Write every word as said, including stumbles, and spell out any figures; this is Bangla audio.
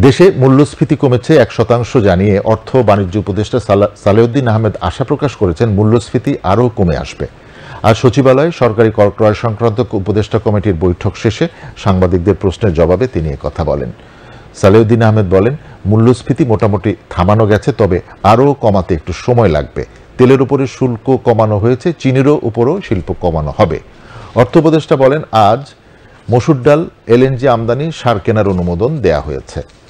দেশে মূল্যস্ফীতি কমেছে এক শতাংশ জানিয়ে অর্থ বাণিজ্য উপদেষ্টা সালেউদ্দিন আহমেদ আশা প্রকাশ করেছেন মূল্যস্ফীতি আরও কমে আসবে। আজ সচিবালয়ে সরকারি কর ক্রয় সংক্রান্ত উপদেষ্টা কমিটির বৈঠক শেষে সাংবাদিকদের প্রশ্নের জবাবে তিনি একথা বলেন। সালেউদ্দিন আহমেদ বলেন, মূল্যস্ফীতি মোটামুটি থামানো গেছে, তবে আরও কমাতে একটু সময় লাগবে। তেলের উপরে শুল্ক কমানো হয়েছে, চিনিরও উপরও শুল্ক কমানো হবে। অর্থ উপদেষ্টা বলেন, আজ মসুর ডাল, এলএনজি আমদানি, সার কেনার অনুমোদন দেয়া হয়েছে।